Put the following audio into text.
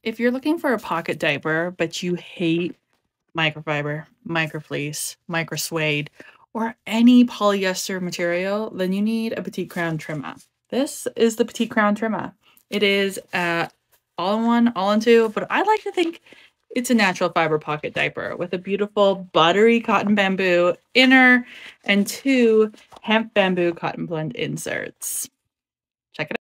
If you're looking for a pocket diaper, but you hate microfiber, microfleece, microsuede, or any polyester material, then you need a petite crown trima. This is the petite crown trima. It is all-in-one, all-in-two, but I like to think it's a natural fiber pocket diaper with a beautiful buttery cotton bamboo inner and 2 hemp bamboo cotton blend inserts. Check it out.